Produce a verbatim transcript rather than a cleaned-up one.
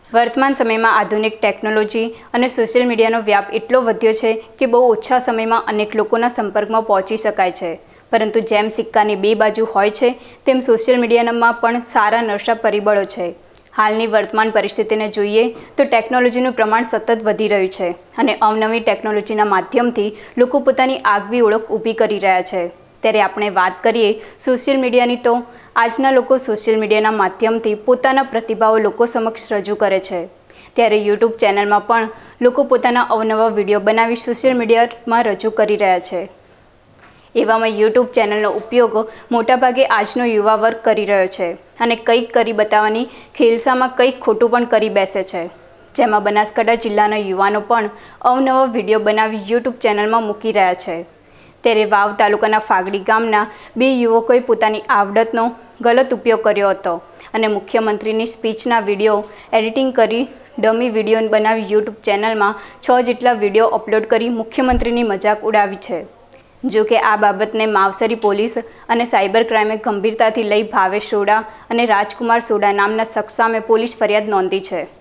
वर्तमान समय में आधुनिक टेक्नोलॉजी और सोशल मीडिया व्याप एटलो वध्यो छे कि बहु ओछा समय में अनेक लोकोना संपर्क में पहुंची शकाय छे। परंतु जेम सिक्कानी बे बाजू होय छे तेम सोशल मीडिया में पण सारा नरसा परिबळो छे। हालनी वर्तमान परिस्थिति ने जोईए तो टेक्नोलॉजीनुं प्रमाण सतत वधी रह्युं छे अने अवनवी टेक्नोलॉजीना माध्यमथी लोको पोतानी आगवी ओळख ऊभी करी रह्या छे। त्यारे आपणे वात करीए सोशल मीडियानी तो आजना लोको सोशल मीडियाना माध्यमथी पोताना प्रतिभाओ लोको समक्ष रजू करे छे। त्यारे यूट्यूब चेनल में पण लोको पोताना अवनवा विडियो बनावी सोशल मीडिया में रजू करी रह्या छे। एवामां यूट्यूब चेनलनो उपयोग मोटा भागे आजनो युवा वर्ग करी रह्यो छे अने कंईक करी बताववानी खेलसामां कंईक खोटुं पण करी बेसे छे। जेमां बनासकांठा जिल्लाना युवानो पण अवनवा विडियो बनावी यूट्यूब चेनल में मूकी रह्या छे। त्यारे वाव तालुकाना फागड़ी गामना बे युवकोए पोतानी आवडतनो गलत उपयोग कर्यो हतो अने मुख्यमंत्रीनी स्पीचना विडियो एडिटिंग करी डमी विडियो बनावी यूट्यूब चेनल में छ जेटला विडियो अपलॉड करी मुख्यमंत्रीनी मजाक उड़ावी छे। जो कि आ बाबतने मावसरी पोलीस और साइबर क्राइमे गंभीरताथी लई भावेश सोडा और राजकुमार सोडा नामना शख्स सामे पोलीस फरियाद नोंधी है।